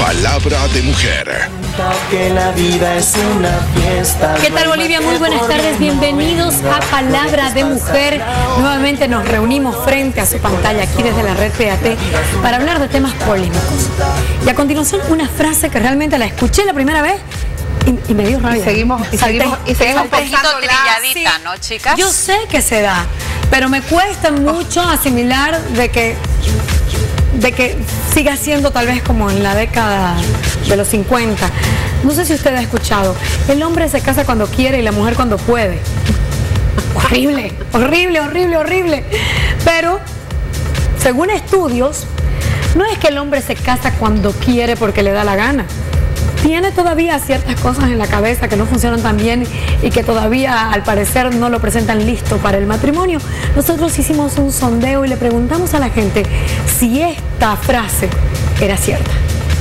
Palabra de mujer. Que la vida es una fiesta. ¿Qué tal, Bolivia? Muy buenas tardes, bienvenidos a Palabra de Mujer. Nuevamente nos reunimos frente a su pantalla aquí desde la red PAT para hablar de temas polémicos. Y a continuación una frase que realmente la escuché la primera vez y me dio rabia. Y seguimos poquito trilladita, ¿no, chicas? Yo sé que se da, pero me cuesta mucho asimilar de que siga siendo tal vez como en la década de los 50. No sé si usted ha escuchado, el hombre se casa cuando quiere y la mujer cuando puede. Horrible, horrible, horrible, horrible. Pero, según estudios, no es que el hombre se casa cuando quiere porque le da la gana. Tiene todavía ciertas cosas en la cabeza que no funcionan tan bien y que todavía al parecer no lo presentan listo para el matrimonio. Nosotros hicimos un sondeo y le preguntamos a la gente si esta frase era cierta.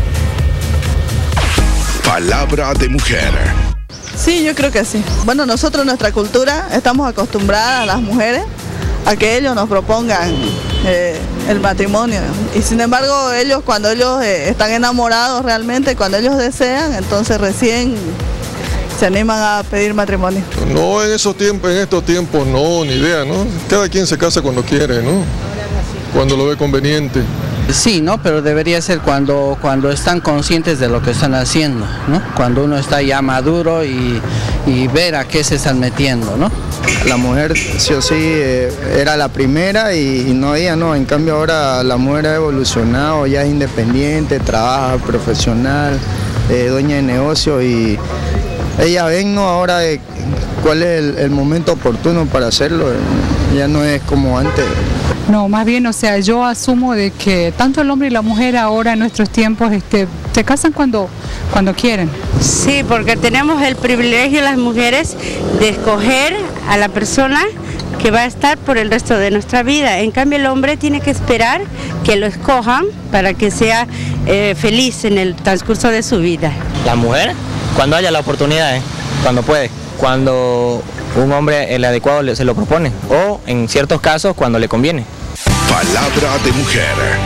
Palabra de mujer. Sí, yo creo que sí. Bueno, nosotros, nuestra cultura, estamos acostumbradas, las mujeres, a que ellos nos propongan el matrimonio. Y sin embargo, cuando ellos están enamorados realmente, cuando ellos desean, entonces recién se animan a pedir matrimonio. No, en estos tiempos no, ni idea, ¿no? Cada quien se casa cuando quiere, ¿no? Cuando lo ve conveniente. Sí, ¿no? Pero debería ser cuando están conscientes de lo que están haciendo, ¿no? Cuando uno está ya maduro y ver a qué se están metiendo, ¿no? La mujer sí o sí era la primera y no ella, ¿no? En cambio ahora la mujer ha evolucionado, ya es independiente, trabaja, profesional, dueña de negocio y ella ven, ¿no? Ahora cuál es el momento oportuno para hacerlo, ya no es como antes. No, más bien, o sea, yo asumo de que tanto el hombre y la mujer ahora en nuestros tiempos se casan cuando quieren. Sí, porque tenemos el privilegio las mujeres de escoger a la persona que va a estar por el resto de nuestra vida. En cambio, el hombre tiene que esperar que lo escojan para que sea feliz en el transcurso de su vida. La mujer, cuando haya la oportunidad, cuando puede, cuando un hombre el adecuado se lo propone o en ciertos casos cuando le conviene. Palabra de mujer.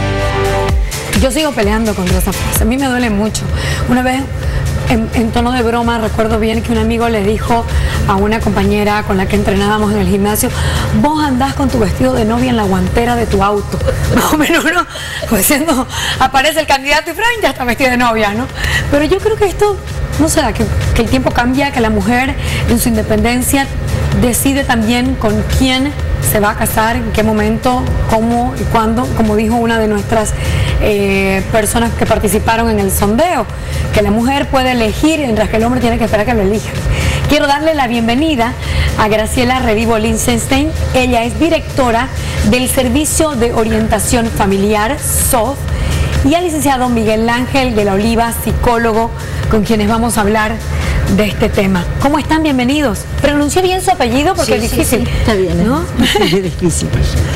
Yo sigo peleando contra esa frase, a mí me duele mucho. Una vez, en tono de broma, recuerdo bien que un amigo le dijo a una compañera con la que entrenábamos en el gimnasio: vos andás con tu vestido de novia en la guantera de tu auto. Más o menos, ¿no? Pues siendo, aparece el candidato y Frank ya está vestido de novia, ¿no? Pero yo creo que esto, no sé, que el tiempo cambia, que la mujer en su independencia decide también con quién se va a casar, en qué momento, cómo y cuándo, como dijo una de nuestras personas que participaron en el sondeo, que la mujer puede elegir mientras que el hombre tiene que esperar que lo elija. Quiero darle la bienvenida a Graciela Redivo Lichtenstein. Ella es directora del Servicio de Orientación Familiar, SOF, y al licenciado Miguel Ángel de la Oliva, psicólogo, con quienes vamos a hablar de este tema. ¿Cómo están? Bienvenidos. Pronuncié bien su apellido porque sí, es difícil. Sí, está bien, ¿no? Es difícil.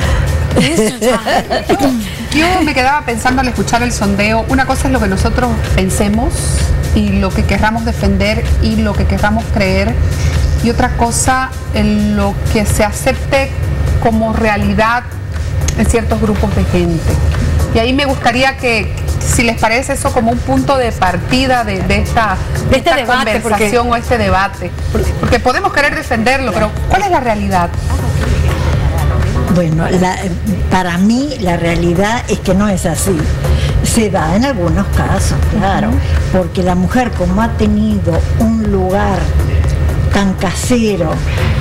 Yo me quedaba pensando al escuchar el sondeo, una cosa es lo que nosotros pensemos y lo que querramos defender y lo que querramos creer, y otra cosa en lo que se acepte como realidad en ciertos grupos de gente. Y ahí me gustaría que, si les parece eso como un punto de partida de esta debate, conversación o este debate, porque podemos querer defenderlo, pero ¿cuál es la realidad? Bueno, para mí la realidad es que no es así. Se da en algunos casos, claro, porque la mujer, como ha tenido un lugar tan casero,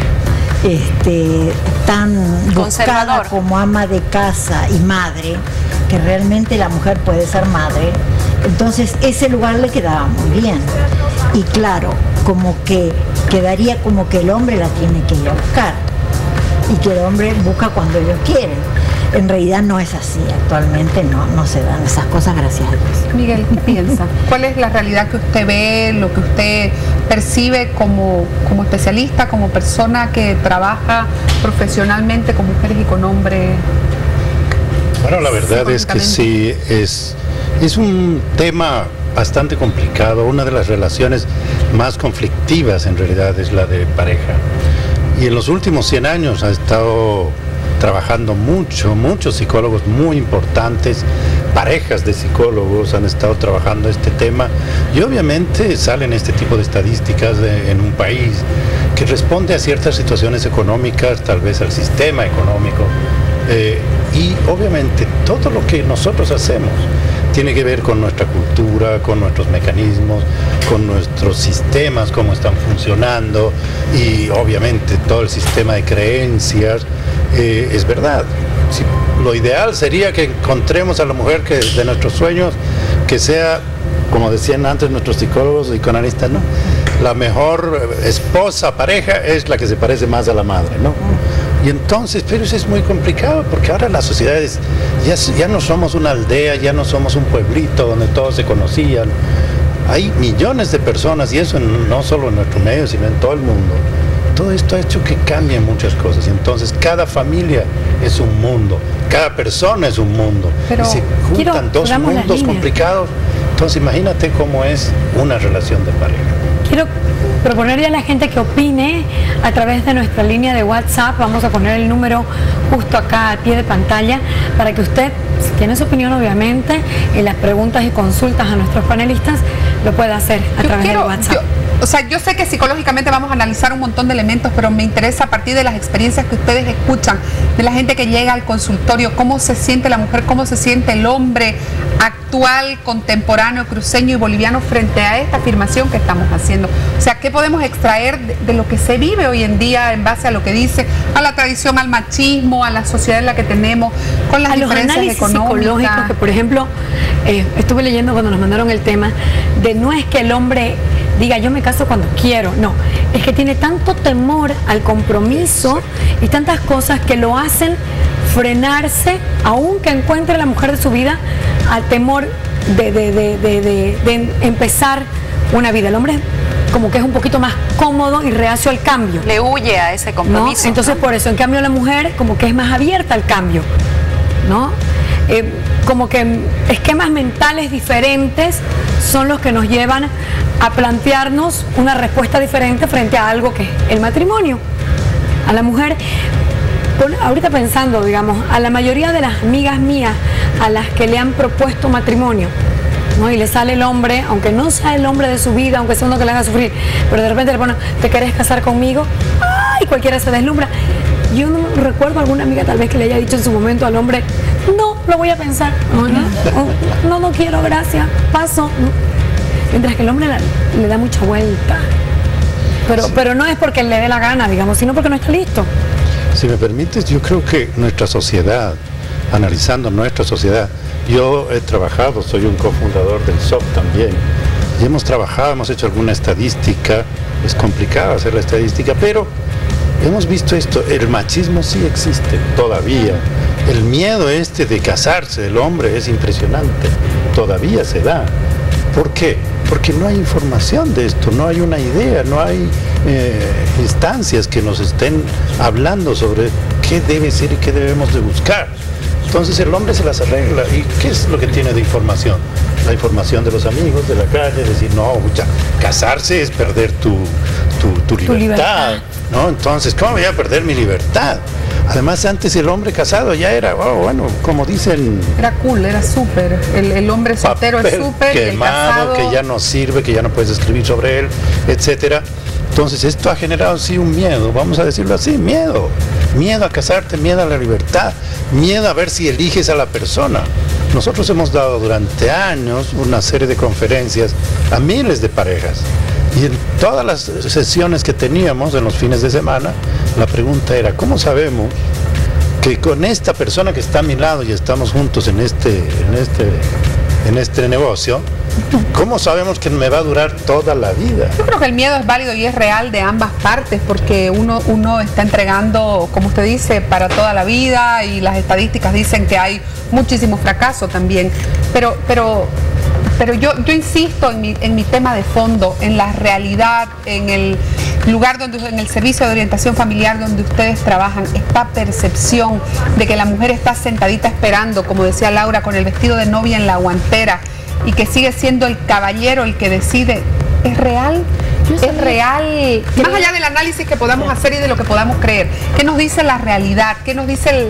tan buscada como ama de casa y madre, que realmente la mujer puede ser madre, entonces ese lugar le quedaba muy bien. Y claro, como que quedaría como que el hombre la tiene que ir a buscar y que el hombre busca cuando ellos quieren. En realidad no es así, actualmente no se dan esas cosas, gracias a Dios. Miguel, ¿qué piensa? ¿Cuál es la realidad que usted ve, lo que usted percibe como especialista, como persona que trabaja profesionalmente con mujeres y con hombres? Bueno, la verdad es que sí, es un tema bastante complicado. Una de las relaciones más conflictivas en realidad es la de pareja. Y en los últimos 100 años ha estado trabajando muchos psicólogos muy importantes parejas de psicólogos han estado trabajando este tema y obviamente salen este tipo de estadísticas en un país que responde a ciertas situaciones económicas, tal vez al sistema económico, y obviamente todo lo que nosotros hacemos tiene que ver con nuestra cultura, con nuestros mecanismos, con nuestros sistemas, cómo están funcionando, y obviamente todo el sistema de creencias. Es verdad, lo ideal sería que encontremos a la mujer que de nuestros sueños, que sea, como decían antes nuestros psicólogos y psicoanalistas, ¿no? La mejor esposa, pareja, es la que se parece más a la madre, ¿no? Y entonces, pero eso es muy complicado, porque ahora las sociedades ya no somos una aldea, ya no somos un pueblito donde todos se conocían. Hay millones de personas, y eso no solo en nuestro medio, sino en todo el mundo. Todo esto ha hecho que cambien muchas cosas, y entonces cada familia es un mundo, cada persona es un mundo, pero y se juntan dos mundos complicados. Entonces imagínate cómo es una relación de pareja. Quiero proponerle a la gente que opine a través de nuestra línea de WhatsApp. Vamos a poner el número justo acá a pie de pantalla para que usted, si tiene su opinión obviamente, en las preguntas y consultas a nuestros panelistas, lo pueda hacer a través del WhatsApp. Yo sé que psicológicamente vamos a analizar un montón de elementos, pero me interesa a partir de las experiencias que ustedes escuchan, de la gente que llega al consultorio, cómo se siente la mujer, cómo se siente el hombre actual, contemporáneo, cruceño y boliviano frente a esta afirmación que estamos haciendo. O sea, ¿qué podemos extraer de lo que se vive hoy en día en base a lo que dice, a la tradición, al machismo, a la sociedad en la que tenemos, con las diferencias económicas? Psicológicos que, por ejemplo, estuve leyendo cuando nos mandaron el tema, de no es que el hombre diga yo me caso cuando quiero, no, es que tiene tanto temor al compromiso y tantas cosas que lo hacen frenarse, aunque encuentre a la mujer de su vida, al temor de empezar una vida. El hombre como que es un poquito más cómodo y reacio al cambio. Le huye a ese compromiso, ¿no? Entonces, por eso, en cambio, la mujer como que es más abierta al cambio, ¿no? Como que esquemas mentales diferentes son los que nos llevan a plantearnos una respuesta diferente frente a algo que es el matrimonio. A la mujer, ahorita pensando, digamos, a la mayoría de las amigas mías a las que le han propuesto matrimonio, ¿no? Y le sale el hombre, aunque no sea el hombre de su vida, aunque sea uno que le haga sufrir, pero de repente le ponen, ¿te querés casar conmigo? ¡Ay! Cualquiera se deslumbra. Yo no recuerdo alguna amiga tal vez que le haya dicho en su momento al hombre, no, lo voy a pensar, no quiero, gracias, paso. Mientras que el hombre le da mucha vuelta, pero no es porque le dé la gana, digamos, sino porque no está listo. Si me permites, yo creo que nuestra sociedad, analizando nuestra sociedad, yo he trabajado, soy un cofundador del SOP también, y hemos trabajado, hemos hecho alguna estadística, es complicado hacer la estadística, pero hemos visto esto, el machismo sí existe todavía, el miedo de casarse del hombre es impresionante, todavía se da. ¿Por qué? Porque no hay información de esto, no hay una idea, no hay instancias que nos estén hablando sobre qué debe ser y qué debemos de buscar. Entonces el hombre se las arregla. ¿Y qué es lo que tiene de información? La información de los amigos, de la calle, decir, no, casarse es perder tu libertad, ¿no? Entonces, ¿cómo voy a perder mi libertad? Además, antes el hombre casado ya era, bueno, como dicen... Era cool, era súper. El hombre soltero es súper, y el casado... que ya no sirve, que ya no puedes escribir sobre él, etcétera. Entonces, esto ha generado sí un miedo, vamos a decirlo así, miedo. Miedo a casarte, miedo a la libertad, miedo a ver si eliges a la persona. Nosotros hemos dado durante años una serie de conferencias a miles de parejas. Y en todas las sesiones que teníamos en los fines de semana, la pregunta era, ¿cómo sabemos que con esta persona que está a mi lado y estamos juntos en este negocio, cómo sabemos que me va a durar toda la vida? Yo creo que el miedo es válido y es real de ambas partes, porque uno está entregando, como usted dice, para toda la vida, y las estadísticas dicen que hay muchísimo fracaso también, pero yo insisto en mi tema de fondo, en la realidad, en el lugar en el servicio de orientación familiar donde ustedes trabajan, esta percepción de que la mujer está sentadita esperando, como decía Laura, con el vestido de novia en la guantera, y que sigue siendo el caballero el que decide, ¿es real? Es real, más allá del análisis que podamos hacer y de lo que podamos creer. ¿Qué nos dice la realidad? ¿Qué nos dice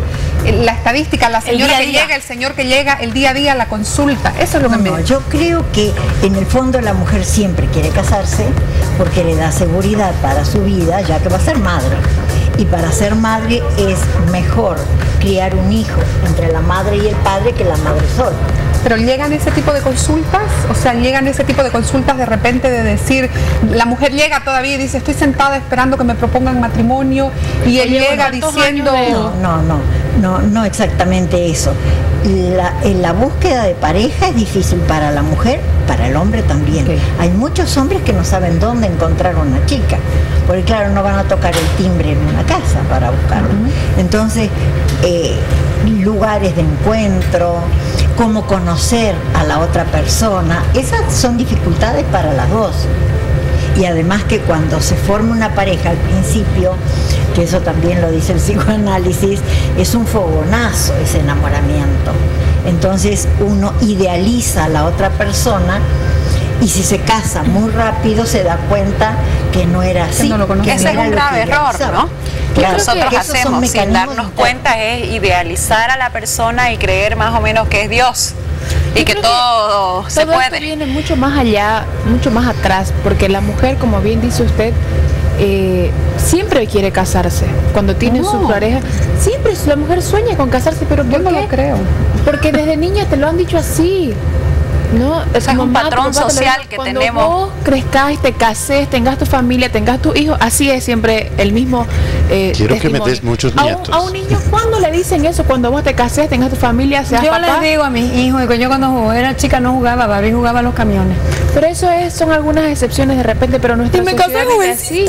la estadística, la señora que llega, el señor que llega, el día a día, la consulta. Eso es lo que me... Yo creo que en el fondo la mujer siempre quiere casarse porque le da seguridad para su vida, ya que va a ser madre. Y para ser madre es mejor criar un hijo entre la madre y el padre que la madre sola. Pero llegan ese tipo de consultas, o sea, llegan ese tipo de consultas de repente de decir, la mujer llega todavía y dice, estoy sentada esperando que me propongan matrimonio, y él llega diciendo... No exactamente eso. La búsqueda de pareja es difícil para la mujer, para el hombre también. Hay muchos hombres que no saben dónde encontrar una chica, porque claro, no van a tocar el timbre en una casa para buscarlo. Entonces, lugares de encuentro, cómo conocer a la otra persona, esas son dificultades para las dos. Y además que cuando se forma una pareja al principio, que eso también lo dice el psicoanálisis, es un fogonazo ese enamoramiento. Entonces uno idealiza a la otra persona y si se casa muy rápido se da cuenta que no era así. Ese es un grave error, ¿no? Claro, nosotros hacemos sin darnos cuenta es idealizar a la persona y creer más o menos que es Dios y que todo se puede. Esto viene mucho más allá, mucho más atrás, porque la mujer, como bien dice usted, siempre quiere casarse. Cuando tiene su pareja, siempre la mujer sueña con casarse, pero ¿por qué? Yo no lo creo. Porque desde niña te lo han dicho así. ¿No? O sea, es un patrón social que cuando tenemos. Vos crezcas, te cases, tengas tu familia, tengas tu hijo, así es siempre el mismo quiero testimonio. Que me des muchos nietos. A un niño, ¿cuándo le dicen eso? Cuando vos te cases, tengas tu familia, seas yo papá. les digo a mis hijos, yo cuando era chica no jugaba Barbie, jugaba a los camiones. Pero eso son algunas excepciones de repente, pero nuestra sociedad es así.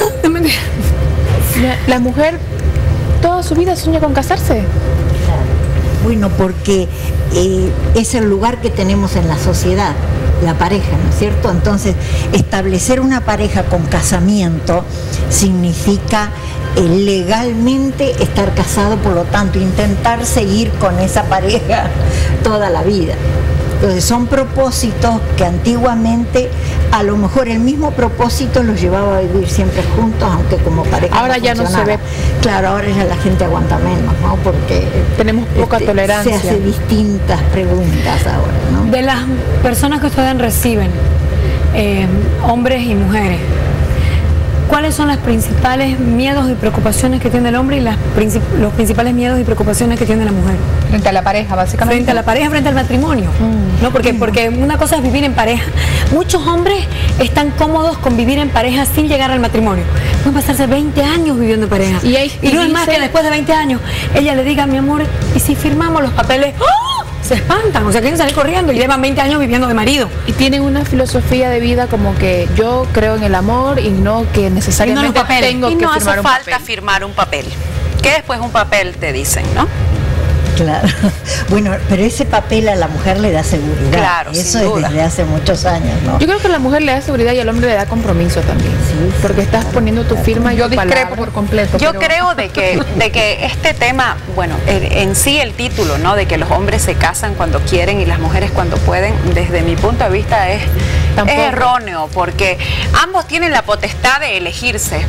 La mujer toda su vida sueña con casarse. Bueno, porque es el lugar que tenemos en la sociedad, la pareja, ¿no es cierto? Entonces, establecer una pareja con casamiento significa legalmente estar casado, por lo tanto, intentar seguir con esa pareja toda la vida. Entonces, son propósitos que antiguamente, a lo mejor el mismo propósito los llevaba a vivir siempre juntos, aunque como pareja ahora ya no se ve. Claro, ahora ya la gente aguanta menos, ¿no? Porque tenemos poca tolerancia. Se hace distintas preguntas ahora, ¿no? De las personas que ustedes reciben, hombres y mujeres, ¿cuáles son los principales miedos y preocupaciones que tiene el hombre y los principales miedos y preocupaciones que tiene la mujer? Frente a la pareja, básicamente. Frente a la pareja, frente al matrimonio. ¿No? Porque una cosa es vivir en pareja. Muchos hombres están cómodos con vivir en pareja sin llegar al matrimonio. Pueden pasarse 20 años viviendo en pareja. Y no es más que después de 20 años ella le diga, mi amor, ¿y si firmamos los papeles? ¡Oh! Se espantan, o sea, quieren salir corriendo y llevan 20 años viviendo de marido. Y tienen una filosofía de vida como que yo creo en el amor y no que necesariamente tengo que firmar un papel. Y no hace falta firmar un papel, que después un papel te dicen, ¿no? Claro. Bueno, pero ese papel a la mujer le da seguridad. Claro, eso es desde hace muchos años, ¿no? Yo creo que a la mujer le da seguridad y al hombre le da compromiso también. Sí, porque estás poniendo tu firma y yo tu discrepo palabra por completo. Yo creo de que este tema, bueno, en sí el título, ¿no? De que los hombres se casan cuando quieren y las mujeres cuando pueden, desde mi punto de vista es erróneo, porque ambos tienen la potestad de elegirse.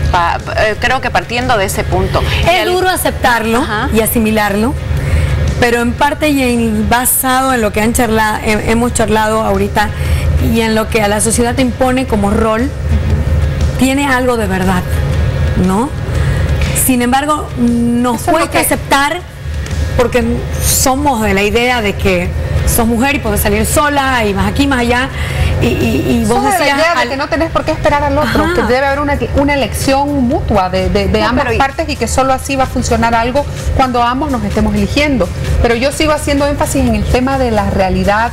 Creo que partiendo de ese punto. Es duro aceptarlo y asimilarlo, pero en parte y basado en lo que hemos charlado ahorita y en lo que a la sociedad te impone como rol, tiene algo de verdad, ¿no? Sin embargo, nos cuesta aceptar porque somos de la idea de que sos mujer y podés salir sola y más aquí, más allá. Y vos decías, decías la idea de que no tenés por qué esperar al otro, que debe haber una elección mutua de ambas partes y que solo así va a funcionar algo cuando ambos nos estemos eligiendo. Pero yo sigo haciendo énfasis en el tema de la realidad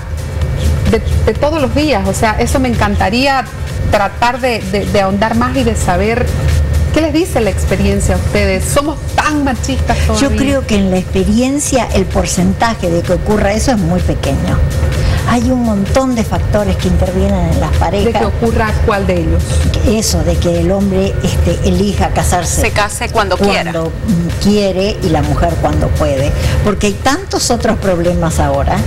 de todos los días. O sea, eso me encantaría tratar de ahondar más y de saber qué les dice la experiencia a ustedes. ¿Somos tan machistas todavía? Yo creo que en la experiencia el porcentaje de que ocurra eso es muy pequeño. Hay un montón de factores que intervienen en las parejas. ¿De que ocurra cuál de ellos? Eso, de que el hombre elija casarse. Se case cuando quiera. Cuando quiere y la mujer cuando puede. Porque hay tantos otros problemas ahora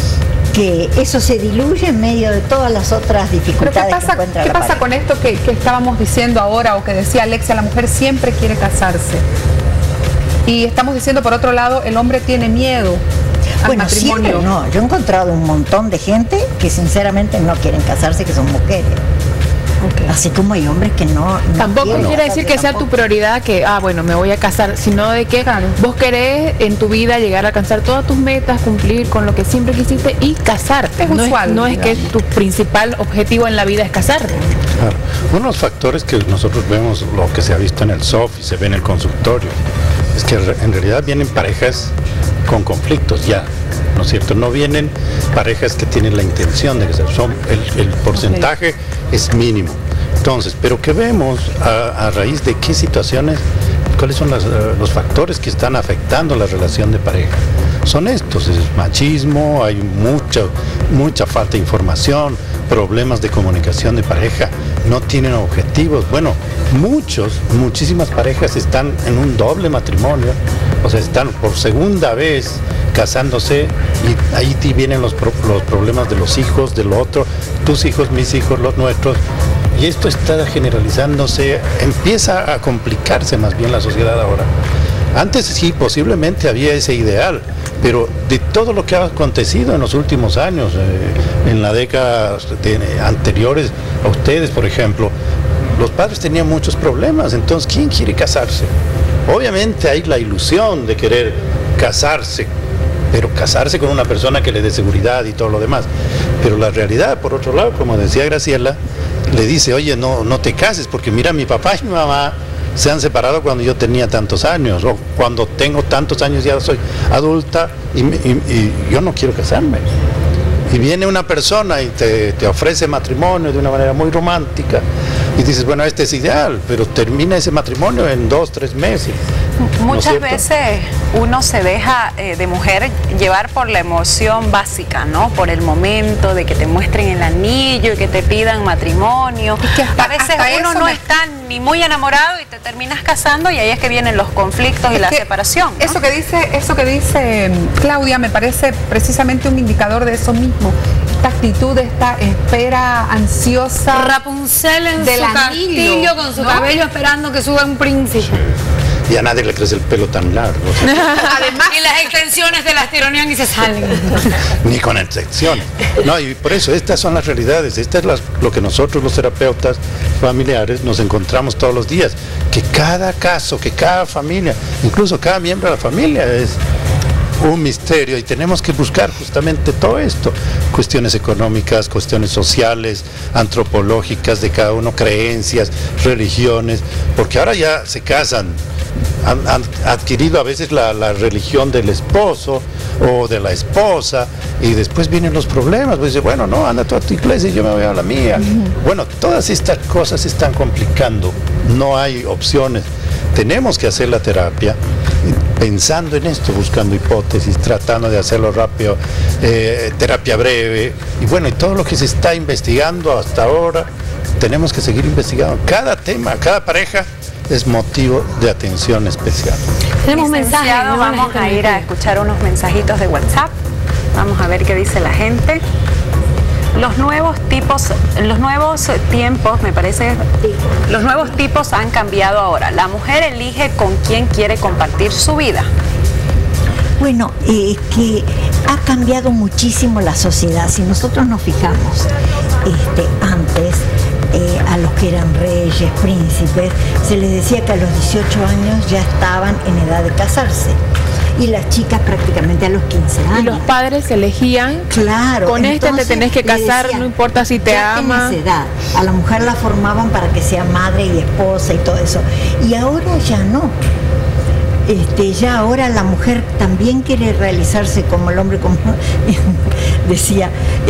que eso se diluye en medio de todas las otras dificultades que encuentra la pareja. ¿Qué pasa con esto que estábamos diciendo ahora o que decía Alexia, la mujer siempre quiere casarse? Y estamos diciendo, por otro lado, el hombre tiene miedo al matrimonio. Siempre no. Yo he encontrado un montón de gente que sinceramente no quieren casarse, que son mujeres. Okay. Así como hay hombres que no tampoco quiere decir que sea tu prioridad que, bueno, me voy a casar, sino de que vos querés en tu vida llegar a alcanzar todas tus metas, cumplir con lo que siempre quisiste y casarte. No es que tu principal objetivo en la vida es casarte. Claro. Uno de los factores que nosotros vemos, lo que se ha visto en el SOF y se ve en el consultorio, es que en realidad vienen parejas con conflictos ya, ¿no es cierto? No vienen parejas que tienen la intención de casar, el porcentaje es mínimo. Entonces, pero ¿qué vemos a raíz de qué situaciones, cuáles son los factores que están afectando la relación de pareja? Son estos, es machismo, hay mucha falta de información, problemas de comunicación de pareja, no tienen objetivos. Bueno, muchísimas parejas están en un doble matrimonio, o sea, están por segunda vez casándose y ahí vienen los problemas de los hijos, del otro, tus hijos, mis hijos, los nuestros. Y esto está generalizándose, empieza a complicarse más bien la sociedad ahora. Antes sí, posiblemente había ese ideal, pero de todo lo que ha acontecido en los últimos años, en la década anteriores a ustedes, por ejemplo, los padres tenían muchos problemas, entonces ¿quién quiere casarse? Obviamente hay la ilusión de querer casarse, pero casarse con una persona que le dé seguridad y todo lo demás. Pero la realidad, por otro lado, como decía Graciela, le dice, oye, no te cases, porque mira, mi papá y mi mamá se han separado cuando yo tenía tantos años, o cuando tengo tantos años ya soy adulta y yo no quiero casarme. Y viene una persona y te ofrece matrimonio de una manera muy romántica y dices, bueno, este es ideal, pero termina ese matrimonio en 2, 3 meses. Muchas veces uno se deja de mujer llevar por la emoción básica, ¿no? Por el momento de que te muestren el anillo y que te pidan matrimonio. A veces uno no está ni muy enamorado y te terminas casando y ahí es que vienen los conflictos y la separación, ¿no? Eso que dice Claudia me parece precisamente un indicador de eso mismo. Esta actitud, esta espera ansiosa. Rapunzel en su castillo con su cabello esperando que suba un príncipe. Y a nadie le crece el pelo tan largo. Además, y las extensiones de las tironean y se salen. Ni con extensiones. No, y por eso estas son las realidades. Esta es lo que nosotros los terapeutas familiares nos encontramos todos los días. Que cada caso, que cada familia, incluso cada miembro de la familia es un misterio y tenemos que buscar justamente todo esto, cuestiones económicas, cuestiones sociales, antropológicas de cada uno, creencias, religiones, porque ahora ya se casan, han adquirido a veces la religión del esposo o de la esposa y después vienen los problemas, pues dice, bueno, no, anda tú a tu iglesia y yo me voy a la mía. Bueno, todas estas cosas se están complicando, no hay opciones, tenemos que hacer la terapia pensando en esto, buscando hipótesis, tratando de hacerlo rápido, terapia breve, y bueno, y todo lo que se está investigando hasta ahora, tenemos que seguir investigando. Cada tema, cada pareja es motivo de atención especial. Tenemos mensajes, ¿no? Vamos a ir a escuchar unos mensajitos de WhatsApp, vamos a ver qué dice la gente. Los nuevos tiempos, me parece, los nuevos tipos han cambiado ahora. La mujer elige con quién quiere compartir su vida. Bueno, que ha cambiado muchísimo la sociedad. Si nosotros nos fijamos, antes a los que eran reyes, príncipes, se les decía que a los 18 años ya estaban en edad de casarse. Y las chicas prácticamente a los 15 años. Y los padres elegían, claro, con te tenés que casar, decían, no importa si te ama. Tenés edad. A la mujer la formaban para que sea madre y esposa y todo eso. Y ahora ya no. Ya ahora la mujer también quiere realizarse como el hombre, como decía,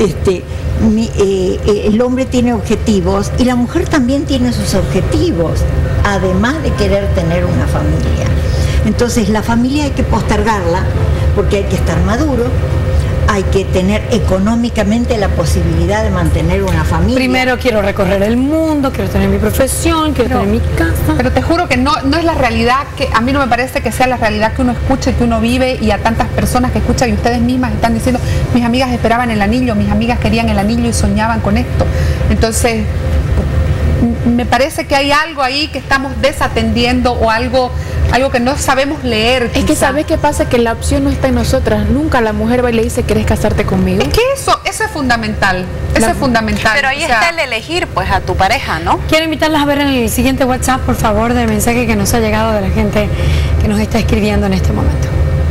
el hombre tiene objetivos y la mujer también tiene sus objetivos, además de querer tener una familia. Entonces la familia hay que postergarla porque hay que estar maduro, hay que tener económicamente la posibilidad de mantener una familia. Primero quiero recorrer el mundo, quiero tener mi profesión, quiero tener mi casa. Pero te juro que no es la realidad, que a mí no me parece que sea la realidad que uno escucha y que uno vive, y a tantas personas que escuchan y ustedes mismas están diciendo, mis amigas esperaban el anillo, mis amigas querían el anillo y soñaban con esto. Entonces, me parece que hay algo ahí que estamos desatendiendo o algo algo que no sabemos leer. Es que ¿sabes qué pasa? Que la opción no está en nosotras. Nunca la mujer va y le dice, ¿querés casarte conmigo? Es que eso es fundamental. Eso es fundamental. Pero ahí está el elegir, pues, a tu pareja, ¿no? Quiero invitarlas a ver el siguiente WhatsApp, por favor, del mensaje que nos ha llegado de la gente que nos está escribiendo en este momento.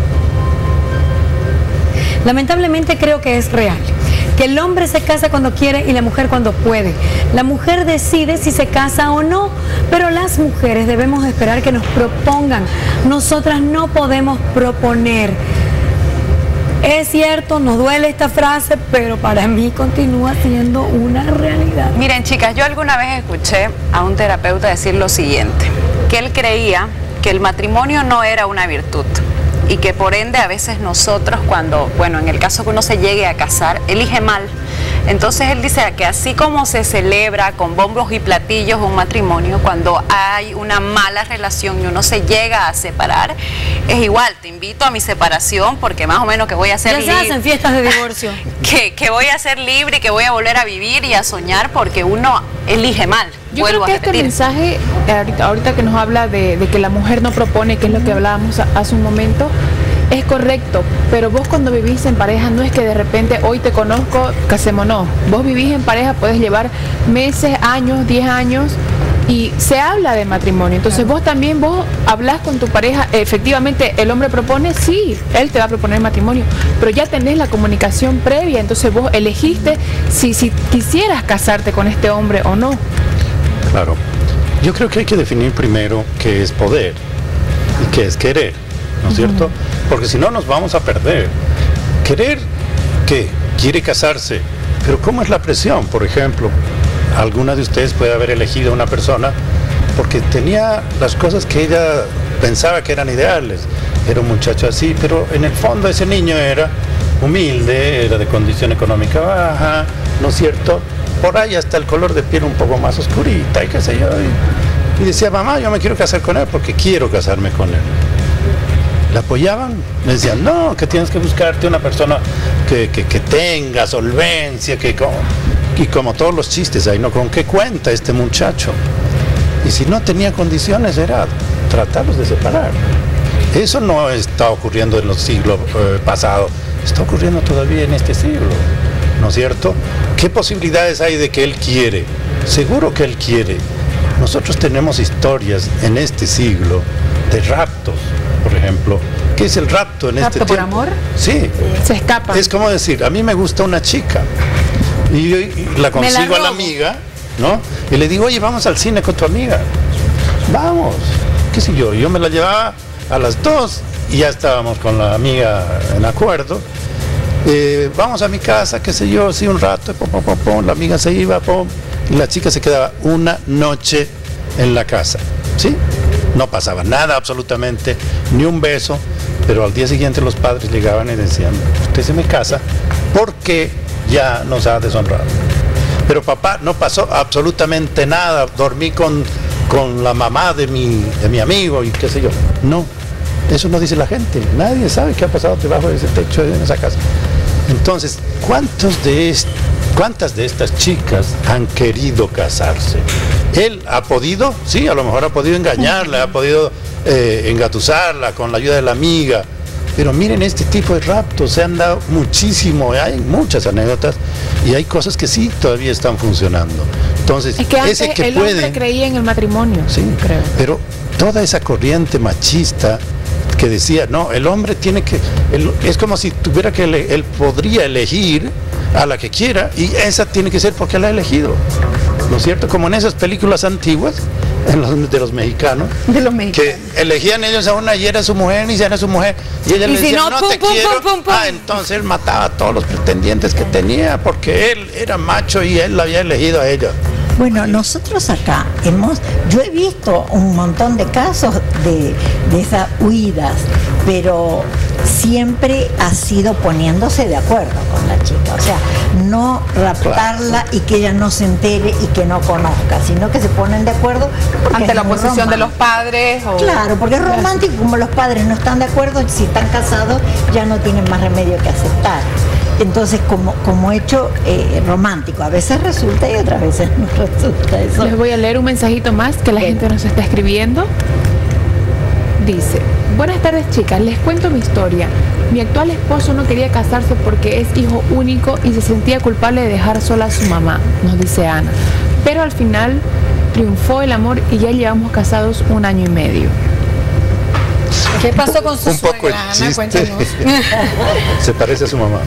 Lamentablemente creo que es real, que el hombre se casa cuando quiere y la mujer cuando puede. La mujer decide si se casa o no, pero las mujeres debemos esperar que nos propongan. Nosotras no podemos proponer. Es cierto, nos duele esta frase, pero para mí continúa siendo una realidad. Miren, chicas, yo alguna vez escuché a un terapeuta decir lo siguiente, que él creía que el matrimonio no era una virtud y que por ende a veces nosotros cuando, bueno, en el caso que uno se llegue a casar, elige mal. Entonces él dice que así como se celebra con bombos y platillos un matrimonio, cuando hay una mala relación y uno se llega a separar, es igual, te invito a mi separación porque más o menos que voy a ser libre. Ya se hacen fiestas de divorcio. que voy a ser libre y que voy a volver a vivir y a soñar porque uno elige mal. Yo creo que este mensaje, ahorita que nos habla de que la mujer no propone, que es lo que hablábamos hace un momento, es correcto, pero vos cuando vivís en pareja no es que de repente hoy te conozco, casémonos. Vos vivís en pareja, puedes llevar meses, años, 10 años y se habla de matrimonio. Entonces vos también, vos hablás con tu pareja, efectivamente el hombre propone, sí, él te va a proponer matrimonio, pero ya tenés la comunicación previa, entonces vos elegiste si quisieras casarte con este hombre o no. Claro, yo creo que hay que definir primero qué es poder y qué es querer, ¿no es cierto? Porque si no nos vamos a perder. Querer, ¿qué? Quiere casarse, pero ¿cómo es la presión? Por ejemplo, alguna de ustedes puede haber elegido a una persona porque tenía las cosas que ella pensaba que eran ideales. Era un muchacho así, pero en el fondo ese niño era humilde, era de condición económica baja, ¿no es cierto? Por ahí hasta el color de piel un poco más oscurita y qué sé yo. Y decía, mamá, yo me quiero casar con él porque quiero casarme con él. ¿La apoyaban? Me decían, no, que tienes que buscarte una persona que tenga solvencia, y como todos los chistes ahí, ¿no? ¿Con qué cuenta este muchacho? Y si no tenía condiciones era tratarlos de separar. Eso no está ocurriendo en los siglos pasados, está ocurriendo todavía en este siglo, ¿no es cierto? ¿Qué posibilidades hay de que él quiere? Seguro que él quiere. Nosotros tenemos historias en este siglo de raptos, por ejemplo. ¿Qué es el rapto en este tiempo? ¿Rapto por amor? Sí. Se escapa. Es como decir, a mí me gusta una chica y la consigo a la amiga, ¿no? Y le digo, oye, vamos al cine con tu amiga. Vamos. ¿Qué sé yo? Yo me la llevaba a las 2 y ya estábamos con la amiga en acuerdo. Vamos a mi casa, qué sé yo, sí, un rato, la amiga se iba, y la chica se quedaba una noche en la casa, ¿sí? No pasaba nada absolutamente, ni un beso, pero al día siguiente los padres llegaban y decían, usted se me casa porque ya nos ha deshonrado. Pero papá, no pasó absolutamente nada, dormí con la mamá de mi amigo y qué sé yo. No, eso no dice la gente, nadie sabe qué ha pasado debajo de ese techo, en esa casa. Entonces, ¿cuántas de estas chicas han querido casarse? ¿Él ha podido? Sí, a lo mejor ha podido engañarla, ha podido engatusarla con la ayuda de la amiga. Pero miren este tipo de raptos, se han dado muchísimo, hay muchas anécdotas y hay cosas que sí todavía están funcionando. Entonces, es que antes ese que el hombre creía en el matrimonio. Sí, creo. Pero toda esa corriente machista que decía, no, el hombre tiene que, es como si tuviera que, él podría elegir a la que quiera y esa tiene que ser porque la ha elegido, ¿no es cierto? Como en esas películas antiguas, de los mexicanos, que elegían ellos a una y era su mujer y era su mujer y ella le decía, no te quiero, entonces él mataba a todos los pretendientes que tenía porque él era macho y él la había elegido a ella. Bueno, nosotros acá yo he visto un montón de casos de esas huidas, pero siempre ha sido poniéndose de acuerdo con la chica, o sea, no raptarla y que ella no se entere y que no conozca, sino que se ponen de acuerdo ante la oposición de los padres. Claro, porque es romántico, como los padres no están de acuerdo, si están casados ya no tienen más remedio que aceptar. Entonces, como hecho romántico, a veces resulta y otras veces no resulta eso. Les voy a leer un mensajito más que la gente nos está escribiendo. dice: buenas tardes, chicas, les cuento mi historia. Mi actual esposo no quería casarse porque es hijo único y se sentía culpable de dejar sola a su mamá, nos dice Ana. Pero al final triunfó el amor y ya llevamos casados 1 año y medio. ¿Qué pasó con su Un poco el suegra, Ana? chiste. Cuéntanos. Se parece a su mamá.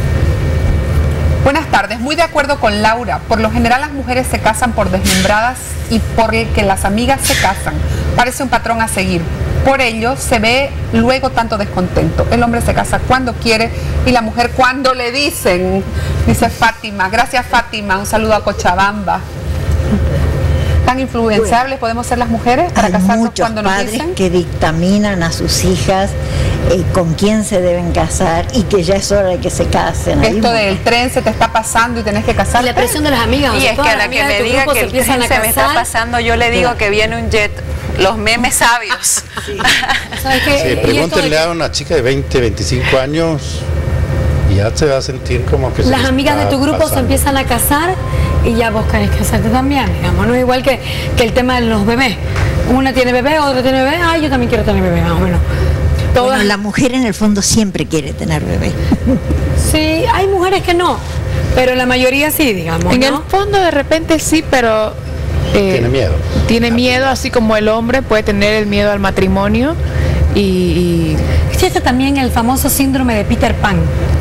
Buenas tardes, muy de acuerdo con Laura. Por lo general las mujeres se casan por deslumbradas y por el que las amigas se casan. Parece un patrón a seguir. Por ello se ve luego tanto descontento. El hombre se casa cuando quiere y la mujer cuando le dicen, dice Fátima. Gracias, Fátima, un saludo a Cochabamba. ¿Tan influenciables podemos ser las mujeres para casarnos cuando nos dicen? Hay muchos padres que dictaminan a sus hijas con quién se deben casar y que ya es hora de que se casen. Esto del tren se te está pasando y tenés que casarte. Y la presión de las amigas. Y es que a la que me diga que el tren se me está pasando, yo le digo que viene un jet. Los memes sabios. ¿Sabes qué? Sí, pregúntenle a una chica de 20, 25 años y ya se va a sentir como que las amigas de tu grupo pasando. se empiezan a casar y ya vos querés casarte también, digamos, no es igual que el tema de los bebés. Una tiene bebé, otra tiene bebé, yo también quiero tener bebé, más o menos. Todas... Bueno, la mujer en el fondo siempre quiere tener bebé. Sí, hay mujeres que no, pero la mayoría sí, digamos. En ¿no? el fondo de repente sí, pero tiene miedo. Tiene miedo, así como el hombre puede tener el miedo al matrimonio y... Existe también el famoso síndrome de Peter Pan.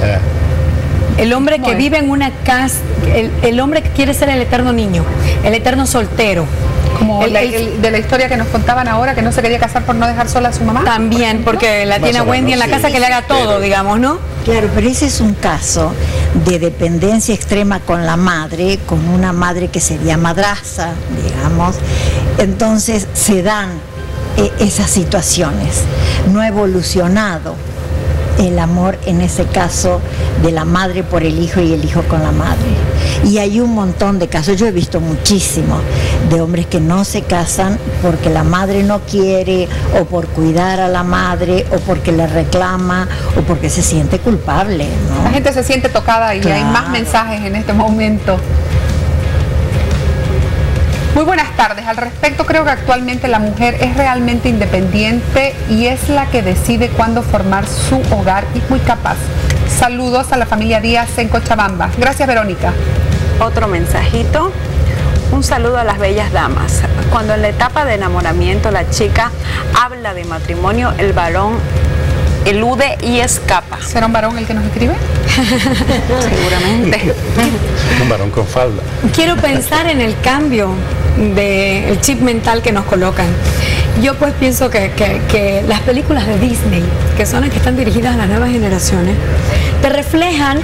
El hombre que vive en una casa, el hombre que quiere ser el eterno niño, el eterno soltero. Como de la historia que nos contaban ahora, que no se quería casar por no dejar sola a su mamá. También, porque la tiene Wendy en la casa que le haga todo, digamos, ¿no? Claro, pero ese es un caso de dependencia extrema con la madre, con una madre que sería madraza, digamos. Entonces se dan esas situaciones. No ha evolucionado el amor en ese caso de la madre por el hijo y el hijo con la madre. Y hay un montón de casos, yo he visto muchísimo, de hombres que no se casan porque la madre no quiere, o por cuidar a la madre, o porque le reclama, o porque se siente culpable, ¿no? La gente se siente tocada y hay más mensajes en este momento. Muy buenas tardes. Al respecto, creo que actualmente la mujer es realmente independiente y es la que decide cuándo formar su hogar y muy capaz. Saludos a la familia Díaz en Cochabamba. Gracias, Verónica. Otro mensajito. Un saludo a las bellas damas. Cuando en la etapa de enamoramiento la chica habla de matrimonio, el varón elude y escapa. ¿Será un varón el que nos escribe? Seguramente. Un varón con falda. Quiero pensar en el cambio del chip mental que nos colocan. Yo pues pienso que las películas de Disney, que son las que están dirigidas a las nuevas generaciones, te reflejan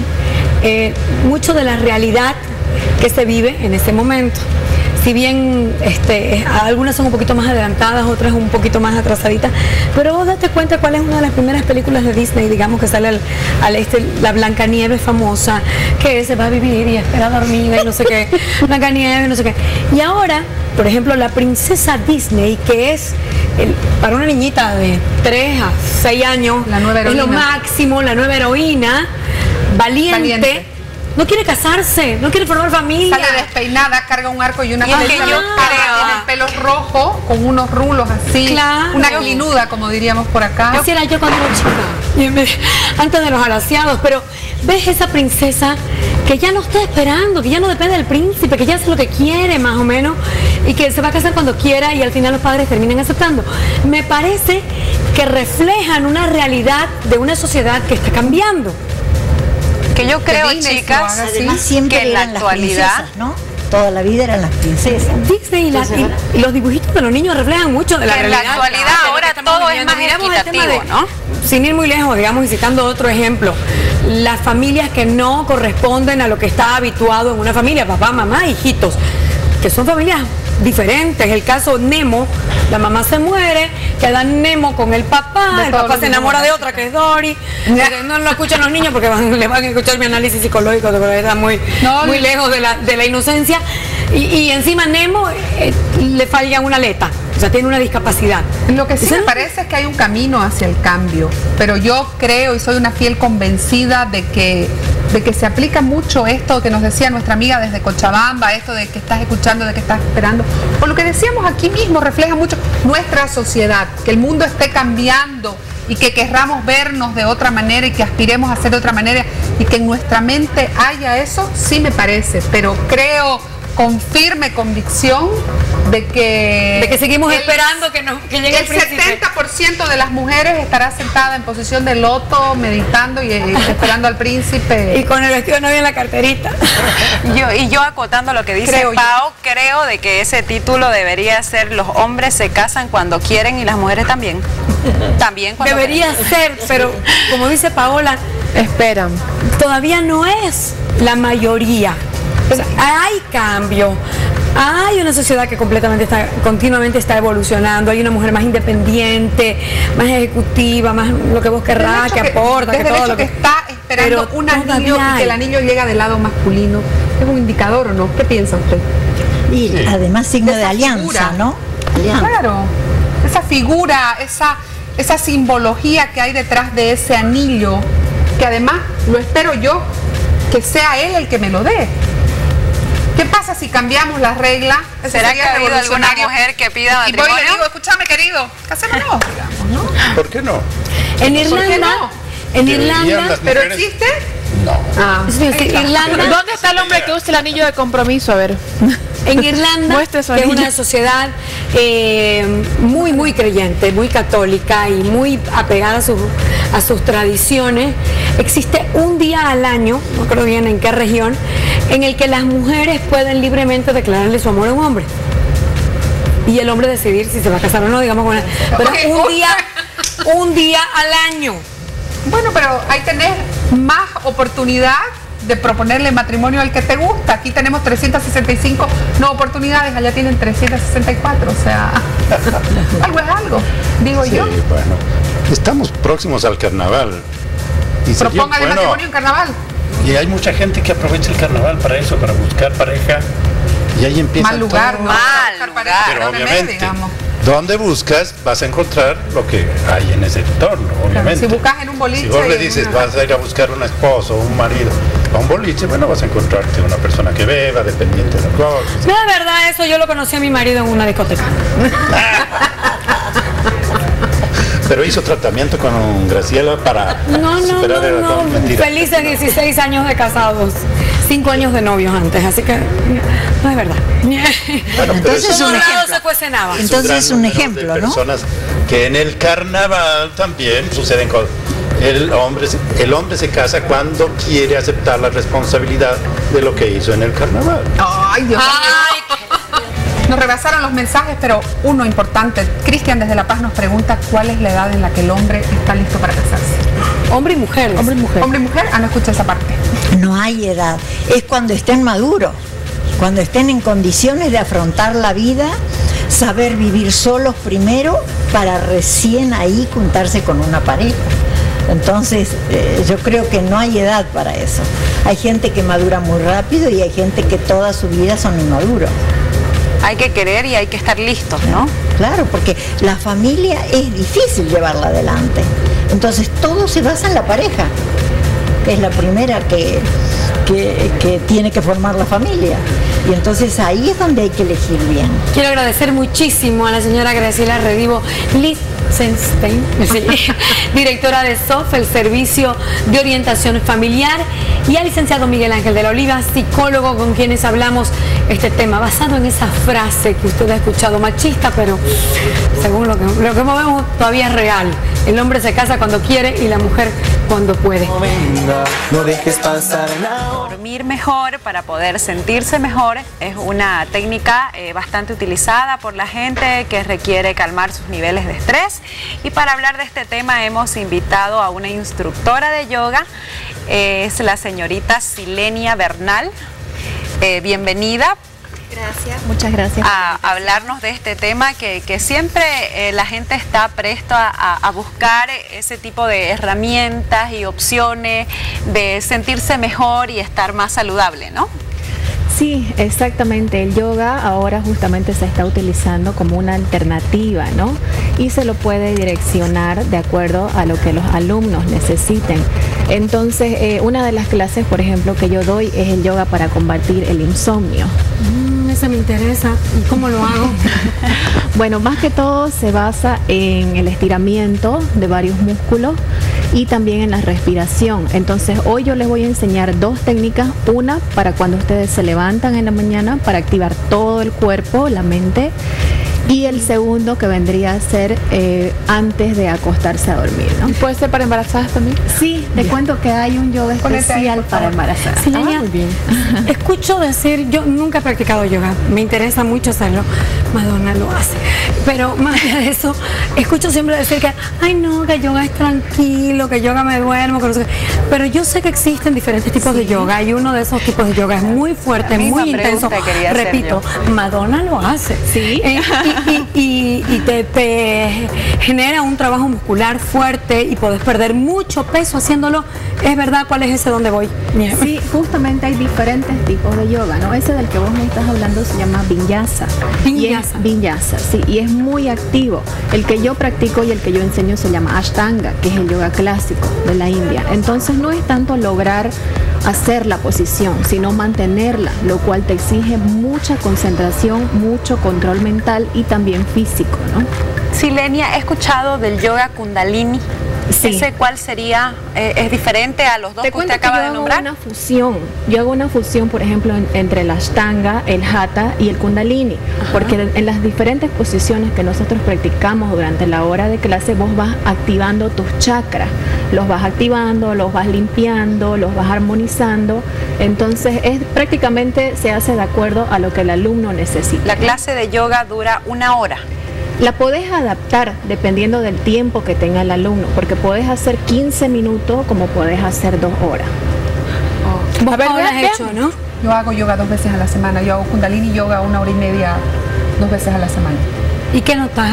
mucho de la realidad que se vive en ese momento. Si bien algunas son un poquito más adelantadas, otras un poquito más atrasaditas, pero vos date cuenta cuál es una de las primeras películas de Disney, digamos, que sale la Blancanieves famosa, que se va a vivir y espera dormida y no sé qué, Blancanieves, no sé qué. Y ahora, por ejemplo, la princesa Disney, que es para una niñita de 3 a 6 años, la nueva heroína. Es lo máximo, la nueva heroína, valiente. No quiere casarse, no quiere formar familia. Sale despeinada, carga un arco y una tiene tiene el pelo rojo con unos rulos así, una clinuda, como diríamos por acá. Así era yo cuando era chica, antes de los alaciados, pero ves esa princesa que ya no está esperando, que ya no depende del príncipe, que ya hace lo que quiere más o menos y que se va a casar cuando quiera y al final los padres terminan aceptando. Me parece que reflejan una realidad de una sociedad que está cambiando. Que yo creo, chicas, además siempre que en la eran actualidad, las princesas, ¿no? Toda la vida eran las princesas. Disney y los dibujitos de los niños reflejan mucho de la realidad. En la actualidad ahora todo es más equitativo, ¿no? Sin ir muy lejos, digamos, y citando otro ejemplo, las familias que no corresponden a lo que está habituado en una familia, papá, mamá, hijitos, que son familias diferentes. El caso Nemo, la mamá se muere, queda Nemo con el papá se enamora de otra que es Dory. No lo escuchan los niños porque le van a escuchar mi análisis psicológico, de verdad está muy lejos de la inocencia. Y encima Nemo le falla una aleta. o sea, tiene una discapacidad. Lo que sí me parece es que hay un camino hacia el cambio, pero yo creo y soy una fiel convencida de que se aplica mucho esto que nos decía nuestra amiga desde Cochabamba, esto de que estás escuchando, de que estás esperando. Por lo que decíamos aquí mismo, refleja mucho nuestra sociedad, que el mundo esté cambiando y que querramos vernos de otra manera y que aspiremos a ser de otra manera y que en nuestra mente haya eso, sí me parece, pero creo con firme convicción de que seguimos esperando que llegue el príncipe. 70% de las mujeres estará sentada en posición de loto, meditando y esperando al príncipe. Y con el vestido de novia en la carterita. Yo acotando lo que dice Pau, creo de que ese título debería ser los hombres se casan cuando quieren y las mujeres también. También cuando debería ser, pero como dice Paola, esperan. Todavía no es la mayoría. O sea, hay cambio, hay una sociedad que continuamente está evolucionando, hay una mujer más independiente, más ejecutiva, más lo que vos querrás, que aporta, que todo lo que está esperando un anillo y que el anillo llega del lado masculino. ¿Es un indicador o no? ¿Qué piensa usted? Y sí, además signo de alianza, figura, ¿no? Alianza. Claro, esa figura, esa simbología que hay detrás de ese anillo, que además lo espero yo, que sea él el que me lo dé. ¿Qué pasa si cambiamos las reglas? ¿Será que ha habido alguna mujer que pida matrimonio? Y voy y le digo, escúchame querido, casémonos, digamos, ¿no? ¿Por qué no? En Irlanda, ¿pero existe? No. Irlanda. ¿Dónde está el hombre que usa el anillo de compromiso? A ver. En Irlanda, que es una sociedad muy, muy creyente, muy católica y muy apegada a sus tradiciones, existe un día al año, no creo bien en qué región, en el que las mujeres pueden libremente declararle su amor a un hombre. Y el hombre decidir si se va a casar o no, digamos, con él. Pero un día al año. Bueno, pero ahí tenés más oportunidad de proponerle matrimonio al que te gusta. Aquí tenemos 365 no oportunidades, allá tienen 364, o sea, algo es algo, digo yo. Bueno, estamos próximos al carnaval. Propóngale matrimonio en carnaval. Y hay mucha gente que aprovecha el carnaval para eso, para buscar pareja, y ahí empieza mal lugar, todo. ¿no? Mal lugar. Pero obviamente, donde buscas, vas a encontrar lo que hay en ese entorno, obviamente. Si buscas en un boliche. Si vos le dices, vas a ir a buscar un esposo o un marido a un boliche, bueno, vas a encontrarte una persona que beba, dependiente de cosas. No, es verdad, eso yo lo conocí a mi marido en una discoteca. Pero hizo tratamiento con Graciela para superar no. Felices 16 años de casados, 5 años de novios antes, así que no es verdad. Bueno, entonces un ejemplo. Se cuecenaba. Entonces un ejemplo, de personas que en el carnaval también suceden cosas. El hombre se casa cuando quiere aceptar la responsabilidad de lo que hizo en el carnaval. Ay, Dios mío. Nos rebasaron los mensajes, pero uno importante. Cristian desde La Paz nos pregunta cuál es la edad en la que el hombre está listo para casarse. Hombre y mujer. Hombre y mujer. Hombre y mujer. No escucha esa parte. No hay edad. Es cuando estén maduros, cuando estén en condiciones de afrontar la vida, saber vivir solos primero para recién ahí juntarse con una pareja. Entonces, yo creo que no hay edad para eso. Hay gente que madura muy rápido y hay gente que toda su vida son inmaduros. Hay que querer y hay que estar listos, ¿no? Claro, porque la familia es difícil llevarla adelante. Entonces todo se basa en la pareja, que es la primera que tiene que formar la familia. Y entonces ahí es donde hay que elegir bien. Quiero agradecer muchísimo a la señora Graciela Redivo Lichtenstein, directora de SOF, el Servicio de Orientación Familiar, y al licenciado Miguel Ángel de la Oliva, psicólogo, con quienes hablamos este tema, basado en esa frase que usted ha escuchado, machista, pero según lo que vemos todavía es real. El hombre se casa cuando quiere y la mujer cuando puede. No dejes pasar nada. Dormir mejor para poder sentirse mejor es una técnica bastante utilizada por la gente que requiere calmar sus niveles de estrés. Y para hablar de este tema hemos invitado a una instructora de yoga, es la señorita Silenia Bernal. Bienvenida. Gracias, muchas gracias. A hablarnos de este tema que siempre la gente está presta a buscar ese tipo de herramientas y opciones de sentirse mejor y estar más saludable, ¿no? Sí, exactamente. El yoga ahora justamente se está utilizando como una alternativa, ¿no? Y se lo puede direccionar de acuerdo a lo que los alumnos necesiten. Entonces, una de las clases, por ejemplo, que yo doy es el yoga para combatir el insomnio. Ese me interesa. ¿Y cómo lo hago? Bueno, más que todo se basa en el estiramiento de varios músculos y también en la respiración. Entonces, hoy yo les voy a enseñar dos técnicas. Una para cuando ustedes se levantan en la mañana para activar todo el cuerpo, la mente. Y el segundo que vendría a ser antes de acostarse a dormir, ¿no? ¿Puede ser para embarazadas también? Sí, te cuento que hay un yoga especial para embarazadas. Sí, muy bien. Escucho decir, yo nunca he practicado yoga, me interesa mucho hacerlo, Madonna lo hace, pero más allá de eso, escucho siempre decir que, ay no, que yoga es tranquilo, que yoga me duermo, que no sé qué. Pero yo sé que existen diferentes tipos de yoga y uno de esos tipos de yoga es muy fuerte, muy intenso. Repito, Madonna lo hace. Sí. Y te genera un trabajo muscular fuerte y podés perder mucho peso haciéndolo. ¿Es verdad? ¿Cuál es ese donde voy? Sí, justamente hay diferentes tipos de yoga, ¿no? Ese del que vos me estás hablando se llama Vinyasa. Vinyasa, sí, y es muy activo. El que yo practico y el que yo enseño se llama Ashtanga, que es el yoga clásico de la India. Entonces no es tanto lograr hacer la posición, sino mantenerla, lo cual te exige mucha concentración, mucho control mental y también físico, ¿no? Silenia, he escuchado del yoga Kundalini. Sí. ¿Ese cuál sería? ¿Es diferente a los dos que usted acaba de nombrar? Yo hago una fusión, por ejemplo, entre el Ashtanga, el Hatha y el Kundalini. Ajá. Porque en las diferentes posiciones que nosotros practicamos durante la hora de clase, vos vas activando tus chakras. Los vas activando, los vas limpiando, los vas armonizando. Entonces, prácticamente se hace de acuerdo a lo que el alumno necesita. La clase de yoga dura 1 hora. La podés adaptar dependiendo del tiempo que tenga el alumno, porque podés hacer 15 minutos como podés hacer 2 horas. ¿Vos lo has hecho, no? Yo hago yoga 2 veces a la semana. Yo hago Kundalini yoga 1 hora y media, 2 veces a la semana. ¿Y qué notas?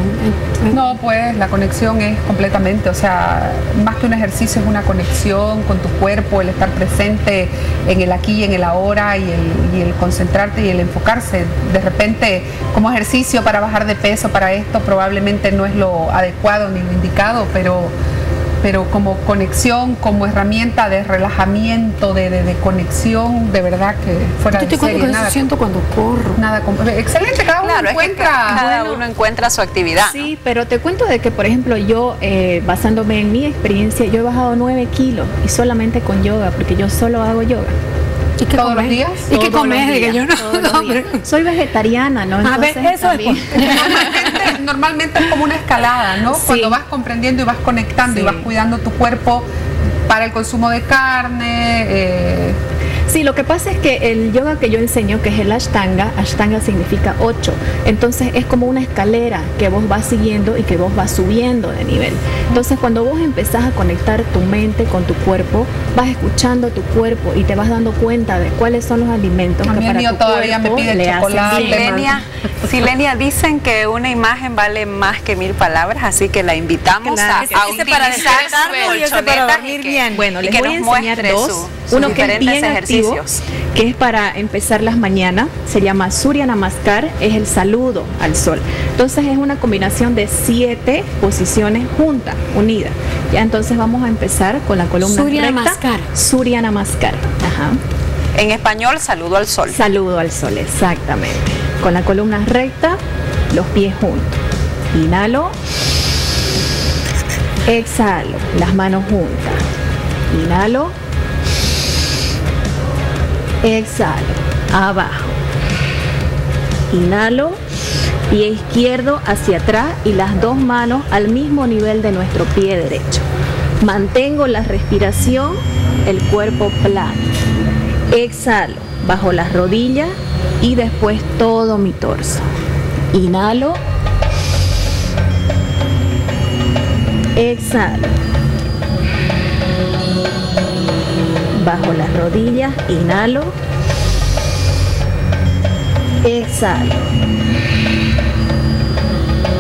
No, pues la conexión es completamente, o sea, más que un ejercicio es una conexión con tu cuerpo, el estar presente en el aquí y en el ahora y el concentrarte y el enfocarse. De repente, como ejercicio para bajar de peso, para esto probablemente no es lo adecuado ni lo indicado, pero como conexión, como herramienta de relajamiento, de conexión, de verdad que fuera de serie. Yo nada, siento cuando corro. Nada, excelente, cada uno encuentra. Cada uno encuentra su actividad. Sí, pero te cuento de que, por ejemplo, yo, basándome en mi experiencia, yo he bajado 9 kilos y solamente con yoga, porque yo solo hago yoga. ¿Y qué todos los días? ¿Y qué comes? Que yo no. Soy vegetariana, ¿no? Entonces, a ver, eso también. Normalmente es como una escalada, ¿no? Sí. Cuando vas comprendiendo y vas conectando y vas cuidando tu cuerpo para el consumo de carne. Sí, lo que pasa es que el yoga que yo enseño, que es el Ashtanga significa 8, entonces es como una escalera que vos vas siguiendo y que vos vas subiendo de nivel. Entonces cuando vos empezás a conectar tu mente con tu cuerpo, vas escuchando tu cuerpo y te vas dando cuenta de cuáles son los alimentos que para tu todavía cuerpo me pide le chocolate. Silenia, dicen que una imagen vale más que 1000 palabras, así que la invitamos a utilizar su para dormir bien. Bueno, les voy a enseñar dos. Uno que es bien activo, que es para empezar las mañanas, se llama Surya Namaskar, es el saludo al sol. Entonces es una combinación de 7 posiciones juntas, unidas. Ya, entonces vamos a empezar con la columna Surya recta. Namaskar. Surya Namaskar. Ajá. En español, saludo al sol. Saludo al sol, exactamente. Con la columna recta, los pies juntos. Inhalo. Exhalo, las manos juntas. Inhalo. Exhalo, abajo. Inhalo, pie izquierdo hacia atrás y las 2 manos al mismo nivel de nuestro pie derecho. Mantengo la respiración, el cuerpo plano. Exhalo, bajo las rodillas y después todo mi torso. Inhalo. Exhalo. Bajo las rodillas, inhalo. Exhalo.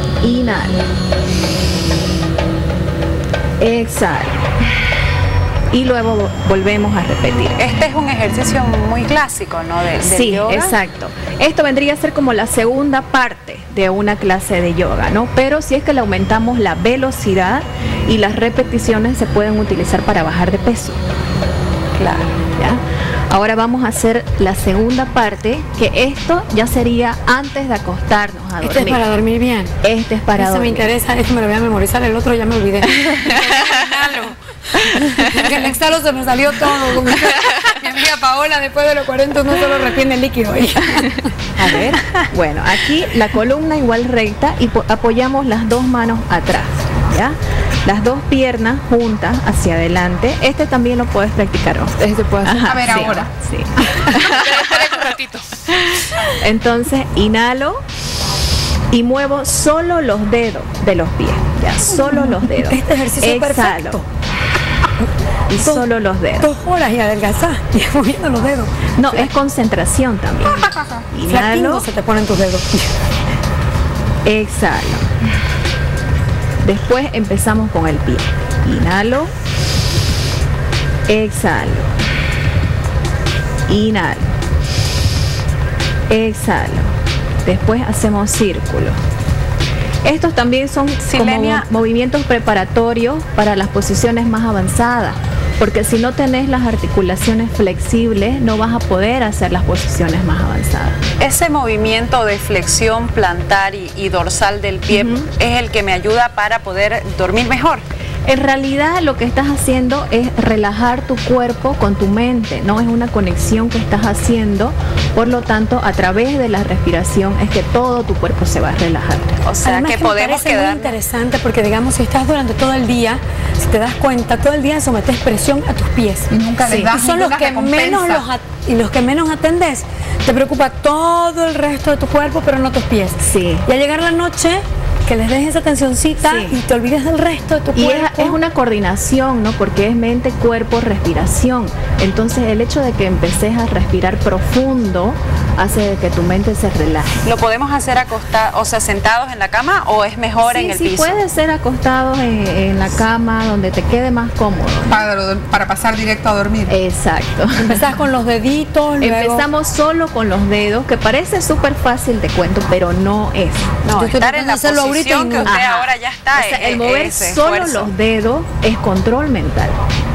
Inhalo. Exhalo. y luego volvemos a repetir. Este es un ejercicio muy clásico, ¿no? Sí, yoga. Exacto. Esto vendría a ser como la segunda parte de una clase de yoga, ¿no? Pero si es que le aumentamos la velocidad y las repeticiones se pueden utilizar para bajar de peso. Claro. ¿Ya? Ahora vamos a hacer la segunda parte, que esto ya sería antes de acostarnos a dormir. Este es para dormir bien. Este es para dormir. Eso me interesa, este me lo voy a memorizar, el otro ya me olvidé. Porque el exhalo se me salió todo. Como mi amiga Paola, después de los 40 no solo retiene el líquido. A ver, bueno, aquí la columna igual recta y apoyamos las dos manos atrás, ¿ya? Las dos piernas juntas hacia adelante. Este también lo puedes practicar, ¿no? Este puede hacer. Ajá, a ver, sí, ahora. Sí. Espera un ratito. Entonces, inhalo y muevo solo los dedos de los pies, ya, solo los dedos. Este ejercicio es perfecto. Y solo los dedos. 2 horas y adelgazar y moviendo los dedos. No, es concentración también. Inhalo. Se te ponen tus dedos. Exhalo. Después empezamos con el pie. Inhalo. Exhalo. Inhalo. Exhalo. Después hacemos círculo. Estos también son como movimientos preparatorios para las posiciones más avanzadas, porque si no tenés las articulaciones flexibles no vas a poder hacer las posiciones más avanzadas. Ese movimiento de flexión plantar y dorsal del pie es el que me ayuda para poder dormir mejor. En realidad lo que estás haciendo es relajar tu cuerpo con tu mente, no es una conexión que estás haciendo, por lo tanto a través de la respiración es que todo tu cuerpo se va a relajar. O sea, además que me podemos parece muy interesante porque digamos si estás durante todo el día, si te das cuenta, todo el día sometes presión a tus pies. Y nunca les das y son los que menos los que menos atendes. Te preocupa todo el resto de tu cuerpo, pero no tus pies. Sí. Y al llegar la noche, que les des esa tensioncita y te olvides del resto de tu cuerpo. Y es una coordinación, ¿no? Porque es mente, cuerpo, respiración. Entonces el hecho de que empeces a respirar profundo hace de que tu mente se relaje. ¿Lo podemos hacer acostados, o sea, sentados en la cama o es mejor en el piso? Sí, puede ser acostados en la cama, donde te quede más cómodo, ¿no? Para pasar directo a dormir. Exacto. Empezás con los deditos, luego... Empezamos solo con los dedos, que parece súper fácil de cuento, pero no es. No, estar en la posición que usted ahora ya está. O sea, el mover solo los dedos es control mental.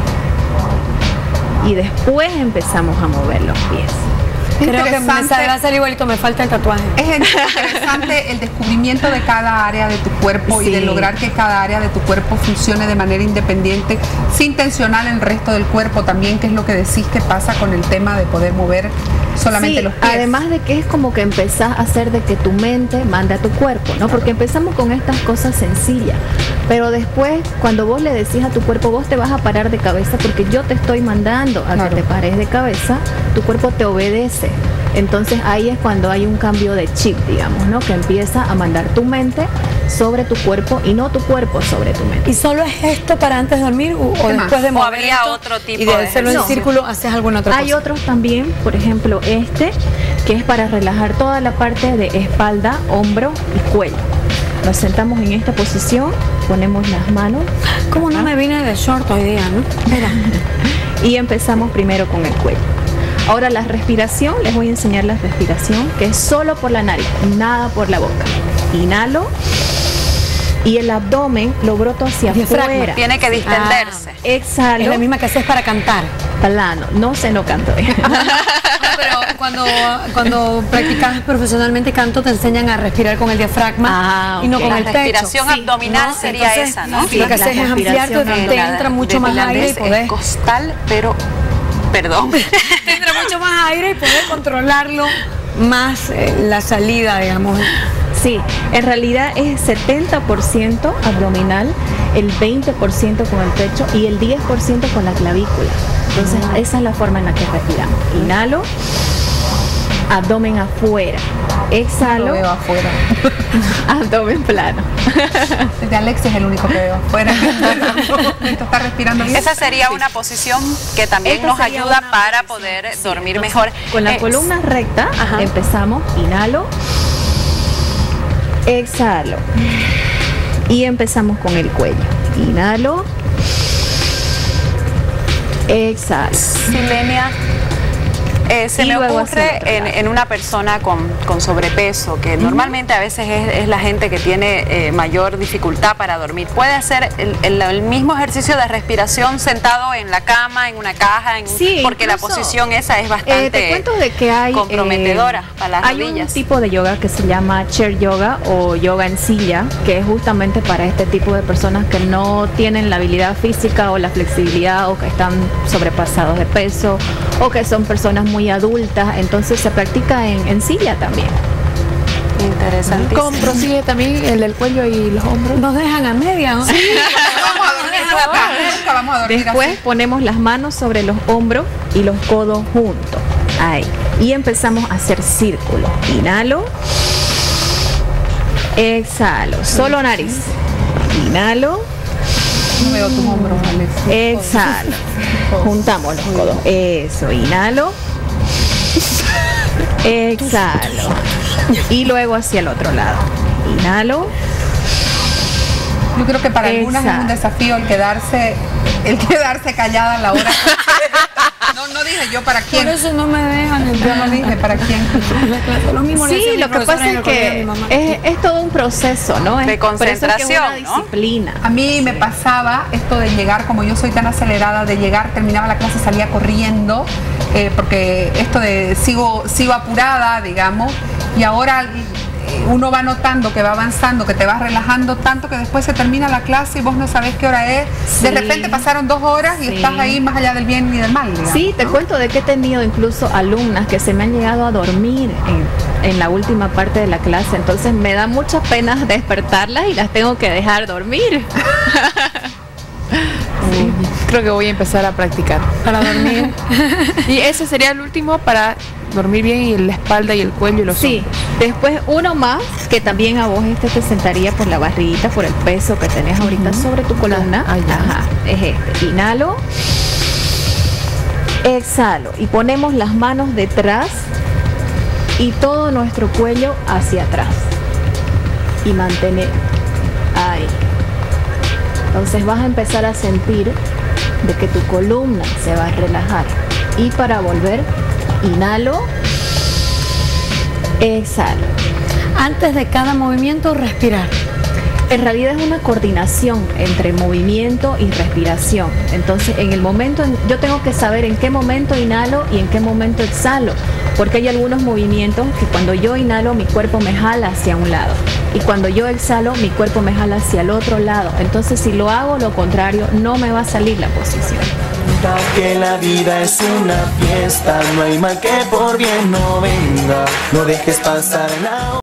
Y después empezamos a mover los pies. Creo que me va a salir igualito, me falta el tatuaje. Es interesante el descubrimiento de cada área de tu cuerpo y de lograr que cada área de tu cuerpo funcione de manera independiente, sin tensionar el resto del cuerpo también, que es lo que decís que pasa con el tema de poder mover solamente los pies. Además de que es como que empezás a hacer de que tu mente mande a tu cuerpo, ¿no? Porque empezamos con estas cosas sencillas, pero después cuando vos le decís a tu cuerpo, vos te vas a parar de cabeza porque yo te estoy mandando a que te pares de cabeza, tu cuerpo te obedece. Entonces ahí es cuando hay un cambio de chip, digamos, ¿no? Que empieza a mandar tu mente sobre tu cuerpo y no tu cuerpo sobre tu mente. ¿Y solo es esto para antes de dormir o después de mover habría otro tipo y de hacerlo en círculo haces alguna otra cosa? Hay otros también, por ejemplo este, que es para relajar toda la parte de espalda, hombro y cuello. Nos sentamos en esta posición, ponemos las manos. ¿Cómo no me vine de short hoy día, no? Mira. Y empezamos primero con el cuello. Ahora la respiración, les voy a enseñar la respiración, que es solo por la nariz, nada por la boca. Inhalo y el abdomen lo broto hacia afuera. Tiene que distenderse. Exhalo. Es la misma que haces para cantar. Plano, no canto. Pero cuando practicas profesionalmente canto te enseñan a respirar con el diafragma y no con el pecho. La respiración abdominal sería entonces, esa, ¿no? Lo que haces es ampliarte, te entra mucho más aire y podés... costal, pero... Perdón. Tendrá mucho más aire y poder controlarlo más la salida, digamos. Sí, en realidad es 70% abdominal, el 20% con el pecho y el 10% con la clavícula. Entonces, esa es la forma en la que respiramos. Inhalo, abdomen afuera. Exhalo. Lo veo afuera. Abdomen plano. De Alex es el único que veo afuera. Está respirando bien. Esa sería una posición que también nos ayuda para poder dormir mejor. Con la columna recta empezamos. Inhalo. Exhalo. Y empezamos con el cuello. Inhalo. Exacto. Silenia, se me ocurre en una persona con sobrepeso, que normalmente a veces es la gente que tiene mayor dificultad para dormir. ¿Puede hacer el mismo ejercicio de respiración sentado en la cama, en una caja? Sí, porque la posición esa es bastante te cuento de que hay, comprometedora para las rodillas. Hay un tipo de yoga que se llama chair yoga o yoga en silla, que es justamente para este tipo de personas que no tienen la habilidad física o la flexibilidad, o que están sobrepasados de peso, o que son personas muy adultas, entonces se practica en silla también. Interesantísimo. ¿Cómo prosigue también el del cuello y los hombros? Nos dejan a media, ¿no? Sí, nunca vamos a dormir. Después así. ponemos las manos sobre los hombros y los codos juntos. Ahí. Y empezamos a hacer círculos. Inhalo. Exhalo. Solo nariz. Inhalo. No veo tus hombros, Alex. Exhalo. Juntamos los codos. Eso. Inhalo. Exhalo. Y luego hacia el otro lado. Inhalo. Yo creo que para algunas es un desafío el quedarse callada a la hora. No dije yo para quién. Por eso no me dejan. Yo no dije para quién. Lo mismo le decía Sí, mi lo que profesora pasa en es el colegio de que mi mamá. es todo un proceso, ¿no? De concentración, por eso es que es una ¿no? disciplina. A mí me pasaba esto de llegar, como yo soy tan acelerada, de llegar, terminaba la clase, salía corriendo, porque esto de sigo apurada, digamos, y ahora uno va notando que va avanzando, que te vas relajando tanto que después se termina la clase y vos no sabés qué hora es. Sí. De repente pasaron 2 horas y estás ahí más allá del bien y del mal, digamos, Sí, te ¿no? cuento de que he tenido incluso alumnas que se me han llegado a dormir en la última parte de la clase, entonces me da mucha pena despertarlas y las tengo que dejar dormir. Sí, creo que voy a empezar a practicar Para dormir. y ese sería el último para dormir bien, y la espalda y el cuello y los Sí, después uno más que también a vos te sentaría por la barriguita, por el peso que tenés ahorita sobre tu columna. Ajá, es este. Inhalo. Exhalo. Y ponemos las manos detrás y todo nuestro cuello hacia atrás. Y mantener. Ahí. Entonces vas a empezar a sentir de que tu columna se va a relajar. Y para volver, inhalo, exhalo. Antes de cada movimiento, respirar. En realidad es una coordinación entre movimiento y respiración. Entonces, en el momento, yo tengo que saber en qué momento inhalo y en qué momento exhalo. Porque hay algunos movimientos que cuando yo inhalo, mi cuerpo me jala hacia un lado. Y cuando yo exhalo, mi cuerpo me jala hacia el otro lado. Entonces, si lo hago lo contrario, no me va a salir la posición. Que la vida es una fiesta, no hay mal que por bien no venga, no dejes pasar nada.